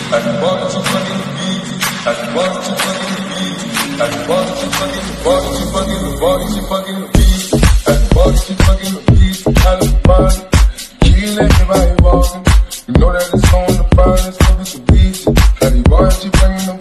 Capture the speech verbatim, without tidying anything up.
I want to fucking beat. I want to fucking beat. I want to fucking, want to fucking, want to fucking beat. I want to fucking beat. I want kill everybody walking. You know that it's on the finest, so this a beat. I want to fucking